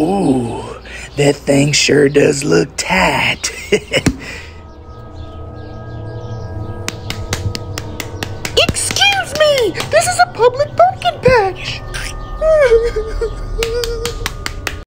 Ooh, that thing sure does look tight. Excuse me! This is a public pumpkin patch!